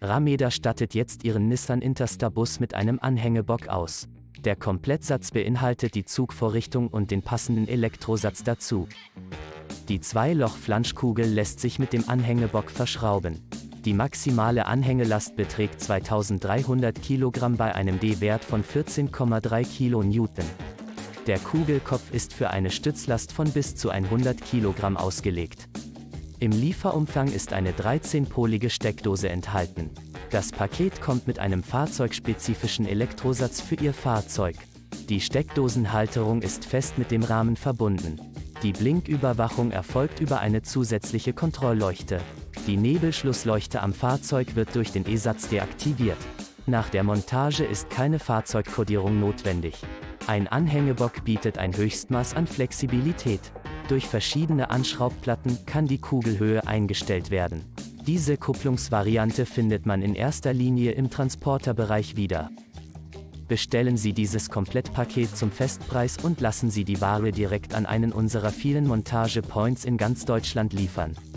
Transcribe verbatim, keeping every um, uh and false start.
Rameda stattet jetzt ihren Nissan Interstar Bus mit einem Anhängebock aus. Der Komplettsatz beinhaltet die Zugvorrichtung und den passenden Elektrosatz dazu. Die Zwei-Loch-Flanschkugel lässt sich mit dem Anhängebock verschrauben. Die maximale Anhängelast beträgt zweitausenddreihundert Kilogramm bei einem D-Wert von vierzehn Komma drei Kilonewton. Der Kugelkopf ist für eine Stützlast von bis zu hundert Kilogramm ausgelegt. Im Lieferumfang ist eine dreizehnpolige Steckdose enthalten. Das Paket kommt mit einem fahrzeugspezifischen Elektrosatz für Ihr Fahrzeug. Die Steckdosenhalterung ist fest mit dem Rahmen verbunden. Die Blinküberwachung erfolgt über eine zusätzliche Kontrollleuchte. Die Nebelschlussleuchte am Fahrzeug wird durch den E-Satz deaktiviert. Nach der Montage ist keine Fahrzeugkodierung notwendig. Ein Anhängebock bietet ein Höchstmaß an Flexibilität. Durch verschiedene Anschraubplatten kann die Kugelhöhe eingestellt werden. Diese Kupplungsvariante findet man in erster Linie im Transporterbereich wieder. Bestellen Sie dieses Komplettpaket zum Festpreis und lassen Sie die Ware direkt an einen unserer vielen Montage-Points in ganz Deutschland liefern.